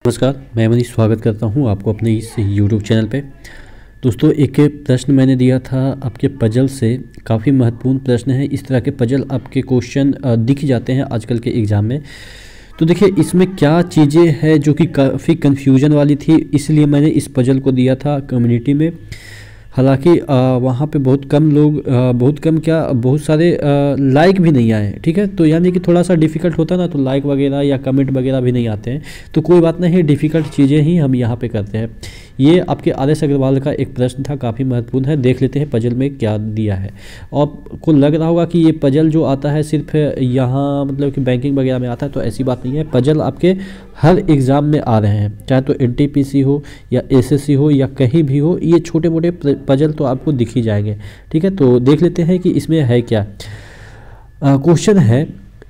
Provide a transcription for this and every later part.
नमस्कार, मैं मनीष स्वागत करता हूं आपको अपने इस YouTube चैनल पे। दोस्तों, एक प्रश्न मैंने दिया था आपके पजल से, काफ़ी महत्वपूर्ण प्रश्न है। इस तरह के पजल आपके क्वेश्चन दिख जाते हैं आजकल के एग्ज़ाम में। तो देखिए इसमें क्या चीज़ें हैं जो कि काफ़ी कन्फ्यूजन वाली थी, इसलिए मैंने इस पजल को दिया था कम्युनिटी में। हालांकि वहाँ पे बहुत सारे लाइक भी नहीं आए, ठीक है। तो यानी कि थोड़ा सा डिफ़िकल्ट होता ना, तो लाइक वगैरह या कमेंट वगैरह भी नहीं आते हैं, तो कोई बात नहीं, डिफ़िकल्ट चीज़ें ही हम यहाँ पे करते हैं। ये आपके आदर्श अग्रवाल का एक प्रश्न था, काफ़ी महत्वपूर्ण है। देख लेते हैं पजल में क्या दिया है। आपको लग रहा होगा कि ये पजल जो आता है सिर्फ यहाँ मतलब कि बैंकिंग वगैरह में आता है, तो ऐसी बात नहीं है। पजल आपके हर एग्ज़ाम में आ रहे हैं, चाहे तो NTPC हो या SSC हो या कहीं भी हो, ये छोटे मोटे पजल तो आपको दिख ही जाएंगे, ठीक है। तो देख लेते हैं कि इसमें है क्या। क्वेश्चन है,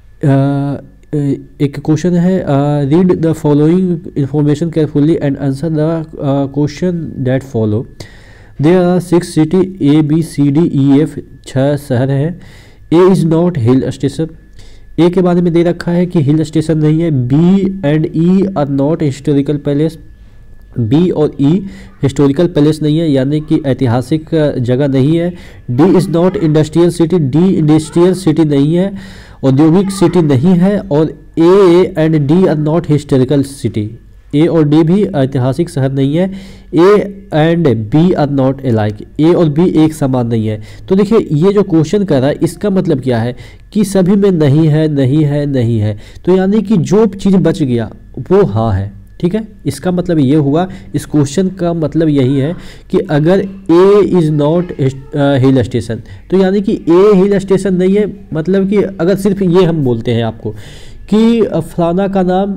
एक क्वेश्चन है, read the following information carefully and answer the question that follow. There are 6 city ABCDEF, 6 शहर हैं। A is not hill station. A के बारे में दे रखा है कि हिल स्टेशन नहीं है। B and E are not historical palace. B और E हिस्टोरिकल पैलेस नहीं है, यानी कि ऐतिहासिक जगह नहीं है। D is not industrial city. D industrial city नहीं है, औद्योगिक सिटी नहीं है। और A and D are not historical city. A और D भी ऐतिहासिक शहर नहीं है। A and B are not alike. A और B एक समान नहीं है। तो देखिए ये जो क्वेश्चन कर रहा है, इसका मतलब क्या है कि सभी में नहीं है, नहीं है, नहीं है। तो यानी कि जो चीज़ बच गया वो हाँ है, ठीक है। इसका मतलब ये हुआ, इस क्वेश्चन का मतलब यही है कि अगर A is not hill station, तो यानी कि A हिल स्टेशन नहीं है। मतलब कि अगर सिर्फ ये हम बोलते हैं आपको कि फलाना का नाम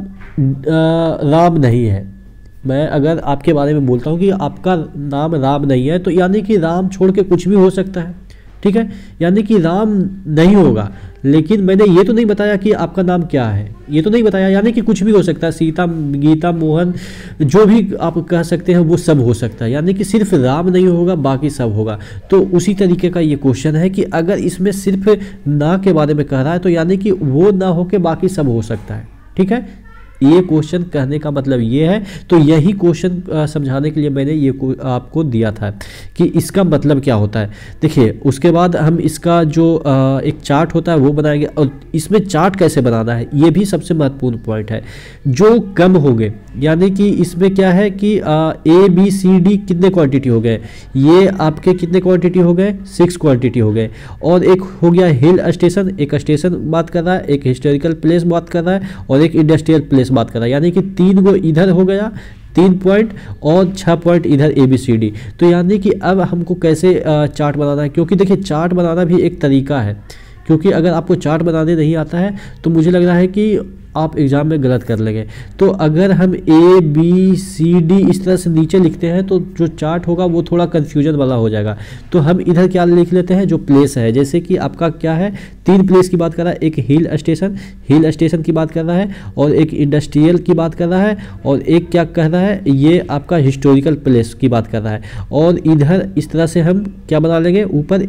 राम नहीं है, मैं अगर आपके बारे में बोलता हूँ कि आपका नाम राम नहीं है, तो यानी कि राम छोड़ के कुछ भी हो सकता है, ठीक है। यानी कि राम नहीं होगा, लेकिन मैंने ये तो नहीं बताया कि आपका नाम क्या है, ये तो नहीं बताया, यानी कि कुछ भी हो सकता है। सीता, गीता, मोहन, जो भी आप कह सकते हैं वो सब हो सकता है, यानी कि सिर्फ राम नहीं होगा, बाकी सब होगा। तो उसी तरीके का ये क्वेश्चन है कि अगर इसमें सिर्फ ना के बारे में कह रहा है, तो यानी कि वो ना हो के बाकी सब हो सकता है, ठीक है। ये क्वेश्चन कहने का मतलब ये है। तो यही क्वेश्चन समझाने के लिए मैंने ये आपको दिया था कि इसका मतलब क्या होता है। देखिए उसके बाद हम इसका जो एक चार्ट होता है वो बनाएंगे, और इसमें चार्ट कैसे बनाना है ये भी सबसे महत्वपूर्ण पॉइंट है। जो कम हो गए, यानी कि इसमें क्या है कि ABCD कितने क्वांटिटी हो गए, ये आपके कितने क्वांटिटी हो गए, 6 क्वांटिटी हो गए। और एक हो गया हिल स्टेशन, एक स्टेशन बात कर रहा है, एक हिस्टोरिकल प्लेस बात कर रहा है, और एक इंडस्ट्रियल प्लेस बात कर रहा है। यानी कि 3 गो इधर हो गया, 3 पॉइंट, और 6 पॉइंट इधर ABCD। तो यानी कि अब हमको कैसे चार्ट बनाना है, क्योंकि देखिए चार्ट बनाना भी एक तरीका है। क्योंकि अगर आपको चार्ट बनाने नहीं आता है तो मुझे लग रहा है कि आप एग्ज़ाम में गलत कर लेंगे। तो अगर हम ABCD इस तरह से नीचे लिखते हैं तो जो चार्ट होगा वो थोड़ा कन्फ्यूजन वाला हो जाएगा। तो हम इधर क्या लिख लेते हैं, जो प्लेस है, जैसे कि आपका क्या है, 3 प्लेस की बात कर रहा है। एक हिल स्टेशन की बात कर रहा है, और एक इंडस्ट्रियल की बात कर रहा है, और एक क्या कह रहा है, ये आपका हिस्टोरिकल प्लेस की बात कर रहा है। और इधर इस तरह से हम क्या बना लेंगे, ऊपर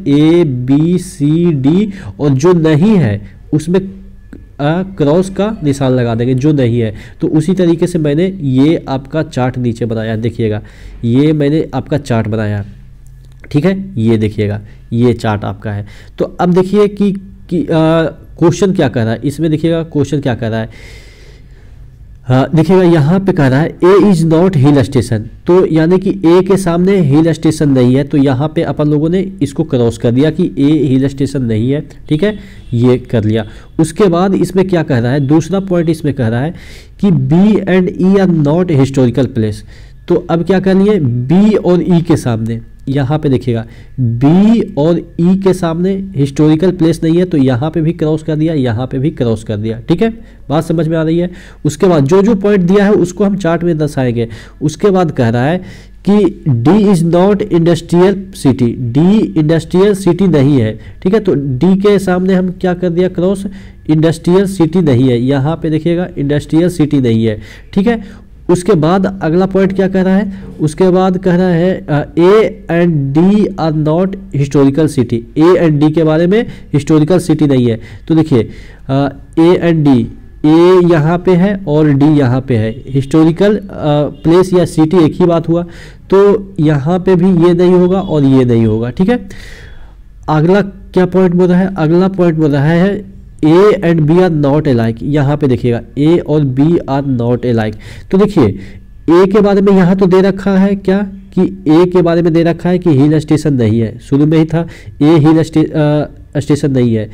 ABCD, और जो नहीं है उसमें क्रॉस का निशान लगा देंगे, जो नहीं है। तो उसी तरीके से मैंने ये आपका चार्ट नीचे बनाया, देखिएगा ये मैंने आपका चार्ट बनाया, ठीक है। ये देखिएगा ये चार्ट आपका है। तो अब देखिए कि क्वेश्चन क्या कर रहा है, इसमें देखिएगा क्वेश्चन क्या कर रहा है। देखिएगा यहाँ पे कह रहा है A is not hill station, तो यानी कि A के सामने हिल स्टेशन नहीं है। तो यहाँ पे अपन लोगों ने इसको क्रॉस कर दिया कि A हिल स्टेशन नहीं है, ठीक है, ये कर लिया। उसके बाद इसमें क्या कह रहा है, दूसरा पॉइंट इसमें कह रहा है कि B and E are not historical place. तो अब क्या कर लिए, B और E के सामने, यहाँ पे देखिएगा B और E के सामने हिस्टोरिकल प्लेस नहीं है, तो यहाँ पे भी क्रॉस कर दिया, यहाँ पे भी क्रॉस कर दिया, ठीक है। बात समझ में आ रही है। उसके बाद जो जो पॉइंट दिया है उसको हम चार्ट में दर्शाएंगे। उसके बाद कह रहा है कि D is not industrial city, D industrial city नहीं है, ठीक है। तो D के सामने हम क्या कर दिया, क्रॉस, इंडस्ट्रियल सिटी नहीं है, यहाँ पे देखिएगा इंडस्ट्रियल सिटी नहीं है, ठीक है। उसके बाद अगला पॉइंट क्या कह रहा है, उसके बाद कह रहा है A and D are not historical city. A and D के बारे में हिस्टोरिकल सिटी नहीं है। तो देखिए A एंड D, ए यहाँ पे है और डी यहाँ पे है, हिस्टोरिकल प्लेस या सिटी एक ही बात हुआ, तो यहाँ पे भी ये नहीं होगा और ये नहीं होगा, ठीक है। अगला क्या पॉइंट बोल रहा है, अगला पॉइंट बोल रहा है A and B are not alike. यहाँ पे देखिएगा ए और बी आर नॉट अलाइक। तो देखिए ए के बारे में यहाँ तो दे रखा है क्या कि ए के बारे में दे रखा है कि हिल स्टेशन नहीं है, शुरू में ही था ए हिल स्टेशन नहीं है,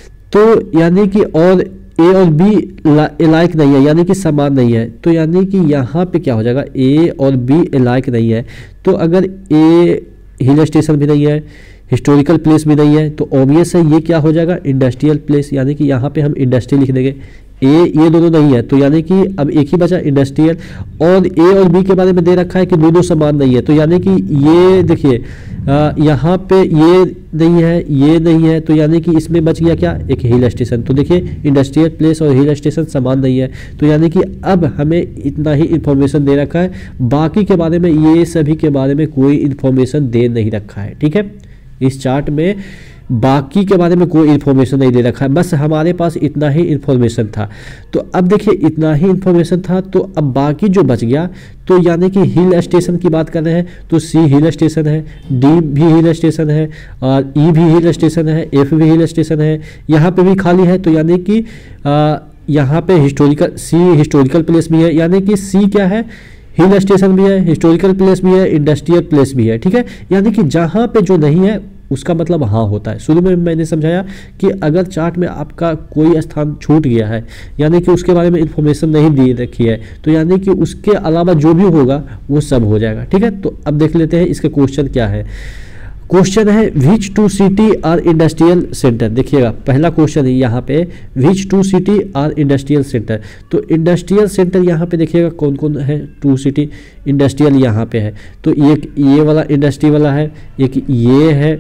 तो यानी कि और ए और बी अलाइक नहीं है, यानी कि समान नहीं है। तो यानी कि यहाँ पे क्या हो जाएगा, ए और बी अलाइक नहीं है। तो अगर ए हिल स्टेशन भी नहीं है, हिस्टोरिकल प्लेस भी नहीं है, तो ऑब्वियस है ये क्या हो जाएगा, इंडस्ट्रियल प्लेस, यानी कि यहाँ पे हम इंडस्ट्री लिख देंगे। ये दोनों नहीं है, तो यानी कि अब एक ही बचा इंडस्ट्रियल। और ए और बी के बारे में दे रखा है कि दोनों समान नहीं है, तो यानी कि ये देखिए यहाँ पे ये नहीं है, ये नहीं है, तो यानी कि इसमें बच गया क्या, एक हिल स्टेशन। तो देखिए इंडस्ट्रियल प्लेस और हिल स्टेशन समान नहीं है, तो यानी कि अब हमें इतना ही इंफॉर्मेशन दे रखा है, बाकी के बारे में ये सभी के बारे में कोई इंफॉर्मेशन दे नहीं रखा है, ठीक है। इस चार्ट में बाकी के बारे में कोई इन्फॉर्मेशन नहीं दे रखा है, बस हमारे पास इतना ही इन्फॉर्मेशन था। तो अब देखिए इतना ही इन्फॉर्मेशन था, तो अब बाकी जो बच गया, तो यानी कि हिल स्टेशन की बात कर रहे हैं तो सी हिल स्टेशन है, डी भी हिल स्टेशन है, और ई भी हिल स्टेशन है, एफ भी हिल स्टेशन है, यहाँ पे भी खाली है, तो यानी कि यहाँ पे हिस्टोरिकल प्लेस भी है, यानी कि सी क्या है, हिल स्टेशन भी है, हिस्टोरिकल प्लेस भी है, इंडस्ट्रियल प्लेस भी है, ठीक है। यानी कि जहाँ पे जो नहीं है उसका मतलब हाँ होता है। शुरू में मैंने समझाया कि अगर चार्ट में आपका कोई स्थान छूट गया है, यानी कि उसके बारे में इंफॉर्मेशन नहीं दी रखी है, तो यानी कि उसके अलावा जो भी होगा वो सब हो जाएगा, ठीक है। तो अब देख लेते हैं इसके क्वेश्चन क्या है। क्वेश्चन है which two city are industrial center. देखिएगा पहला क्वेश्चन है यहाँ पे, which two city are industrial center. तो इंडस्ट्रियल सेंटर यहाँ पे देखिएगा कौन कौन है, टू सिटी इंडस्ट्रियल यहाँ पे है, तो एक ये वाला इंडस्ट्री वाला है, एक ये है,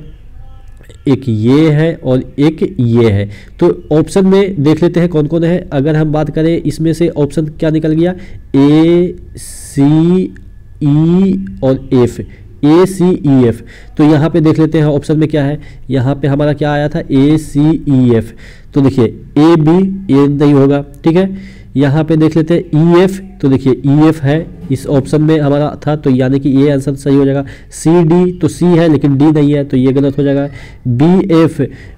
एक ये है और एक ये है। तो ऑप्शन में देख लेते हैं कौन कौन है। अगर हम बात करें इसमें से ऑप्शन क्या निकल गया, ए सी ई और एफ, ए सी ई एफ। तो यहाँ पे देख लेते हैं ऑप्शन में क्या है, यहाँ पे हमारा क्या आया था, ए सी ई एफ। तो देखिए ए बी ये नहीं होगा, ठीक है। यहाँ पे देख लेते हैं ई एफ, तो देखिए ई एफ है इस ऑप्शन में हमारा था, तो यानी कि ये आंसर सही हो जाएगा। सी डी, तो सी है लेकिन डी नहीं है, तो ये गलत हो जाएगा। बी एफ,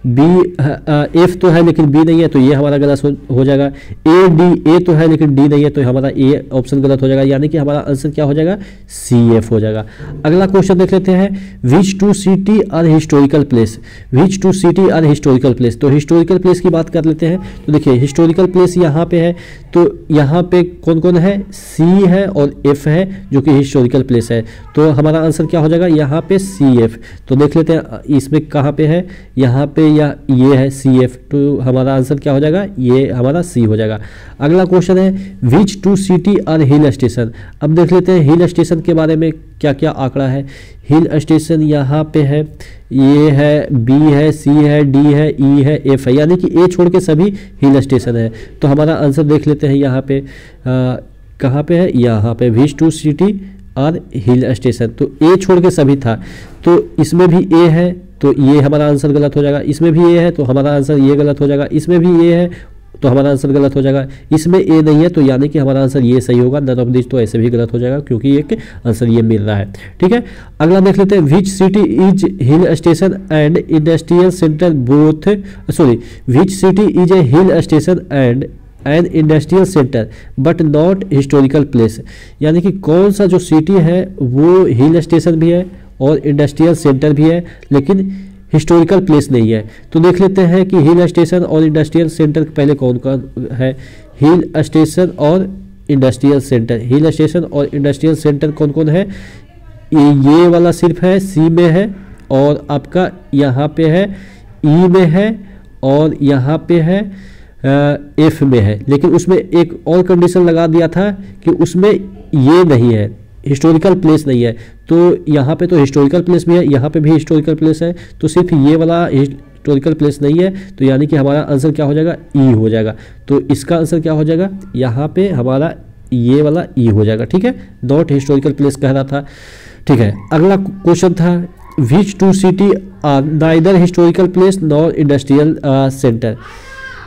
एफ तो है लेकिन बी नहीं है, तो ये हमारा गलत हो जाएगा। ए डी, ए तो है लेकिन डी नहीं है, तो हमारा ए ऑप्शन गलत हो जाएगा, यानी कि हमारा आंसर क्या हो जाएगा, सी एफ हो जाएगा। अगला क्वेश्चन देख लेते हैं, which two city are historical place. Which two city are historical place, तो हिस्टोरिकल प्लेस की बात कर लेते हैं। तो देखिए हिस्टोरिकल प्लेस यहाँ पे है, तो यहाँ पे कौन कौन है, सी है और एफ है जो कि हिस्टोरिकल प्लेस है, तो हमारा आंसर क्या हो जाएगा, यहाँ पे सी एफ। तो देख लेते हैं इसमें कहाँ पे है, यहाँ पे या ये है सी एफ, तो हमारा आंसर क्या हो जाएगा, ये हमारा सी हो जाएगा। अगला क्वेश्चन है, which two city are hill station. अब देख लेते हैं हिल स्टेशन के बारे में क्या क्या आंकड़ा है। हिल स्टेशन यहाँ पे है, ये है, बी है, सी है, डी है, ई है, एफ है, यानी कि ए छोड़ के सभी हिल स्टेशन है। तो हमारा आंसर देख लेते हैं यहाँ पे कहाँ पे है, यहाँ पे which two city are hill station, तो ए छोड़ के सभी था, तो इसमें भी ए है, तो ये हमारा आंसर गलत हो जाएगा। इसमें भी ए है तो हमारा आंसर ये गलत हो जाएगा। इसमें भी ए है तो हमारा आंसर गलत हो जाएगा। इसमें ए नहीं है, तो यानी कि हमारा आंसर ये सही होगा। नन ऑफ दिस तो ऐसे भी गलत हो जाएगा क्योंकि एक आंसर ये मिल रहा है, ठीक है। अगला देख लेते हैं, which city is hill station and industrial center both, sorry, which city is a hill station and an industrial center but not historical place. यानी कि कौन सा जो सिटी है वो हिल स्टेशन भी है और इंडस्ट्रियल सेंटर भी है लेकिन हिस्टोरिकल प्लेस नहीं है। तो देख लेते हैं कि हिल स्टेशन और इंडस्ट्रियल सेंटर पहले कौन कौन है। हिल स्टेशन और इंडस्ट्रियल सेंटर, हिल स्टेशन और इंडस्ट्रियल सेंटर कौन कौन है, ये वाला सिर्फ है, सी में है, और आपका यहाँ पे है, ई में है, और यहाँ पे है एफ में है। लेकिन उसमें एक और कंडीशन लगा दिया था कि उसमें ये नहीं है, हिस्टोरिकल प्लेस नहीं है। तो यहाँ पे तो हिस्टोरिकल प्लेस भी है, यहाँ पे भी हिस्टोरिकल प्लेस है, तो सिर्फ ये वाला हिस्टोरिकल प्लेस नहीं है, तो यानी कि हमारा आंसर क्या हो जाएगा, ई हो जाएगा। तो इसका आंसर क्या हो जाएगा, यहाँ पे हमारा ये वाला ई हो जाएगा, ठीक है। नॉट हिस्टोरिकल प्लेस कह रहा था, ठीक है। अगला क्वेश्चन था, which two city are neither historical place nor industrial center.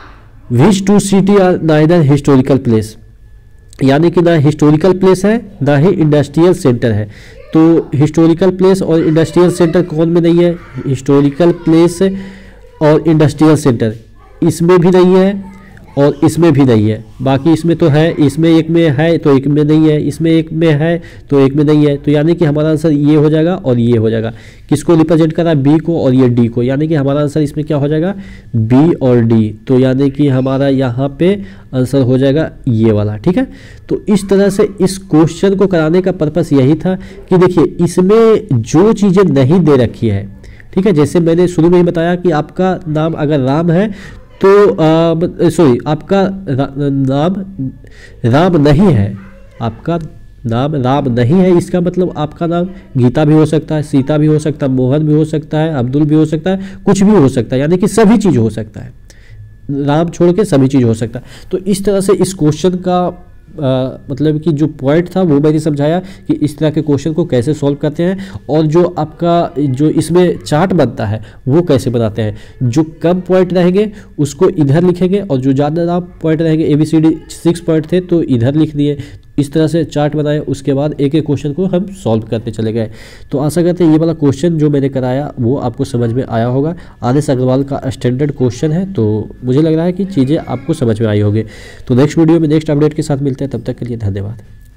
Which two city are neither historical place, यानी कि ना हिस्टोरिकल प्लेस है ना ही इंडस्ट्रियल सेंटर है। तो हिस्टोरिकल प्लेस और इंडस्ट्रियल सेंटर कौन में नहीं है? हिस्टोरिकल प्लेस और इंडस्ट्रियल सेंटर इसमें भी नहीं है और इसमें भी नहीं है। बाकी इसमें तो है, इसमें एक में है तो एक में नहीं है, इसमें एक में है तो एक में नहीं है। तो यानी कि हमारा आंसर ये हो जाएगा और ये हो जाएगा। किसको रिप्रेजेंट करा? बी को और ये डी को, यानी कि हमारा आंसर इसमें क्या हो जाएगा? बी और डी। तो यानी कि हमारा यहाँ पे आंसर हो जाएगा ये वाला। ठीक है, तो इस तरह से इस क्वेश्चन को कराने का पर्पस यही था कि देखिए इसमें जो चीज़ें नहीं दे रखी है, ठीक है, जैसे मैंने शुरू में ही बताया कि आपका नाम अगर राम है तो सॉरी आपका नाम राम नहीं है, आपका नाम राम नहीं है, इसका मतलब आपका नाम गीता भी हो सकता है, सीता भी हो सकता है, मोहन भी हो सकता है, अब्दुल भी हो सकता है, कुछ भी हो सकता है, यानी कि सभी चीज़ हो सकता है, राम छोड़ के सभी चीज़ हो सकता है। तो इस तरह से इस क्वेश्चन का मतलब कि जो पॉइंट था वो मैंने समझाया कि इस तरह के क्वेश्चन को कैसे सॉल्व करते हैं, और जो आपका जो इसमें चार्ट बनता है वो कैसे बनाते हैं। जो कम पॉइंट रहेंगे उसको इधर लिखेंगे और जो ज़्यादा पॉइंट रहेंगे ABCD 6 पॉइंट थे तो इधर लिख दिए। इस तरह से चार्ट बनाए, उसके बाद एक एक क्वेश्चन को हम सॉल्व करते चले गए। तो आशा करते हैं ये वाला क्वेश्चन जो मैंने कराया वो आपको समझ में आया होगा। आदेश अग्रवाल का स्टैंडर्ड क्वेश्चन है, तो मुझे लग रहा है कि चीज़ें आपको समझ में आई होगी। तो नेक्स्ट वीडियो में नेक्स्ट अपडेट के साथ मिलते हैं, तब तक के लिए धन्यवाद।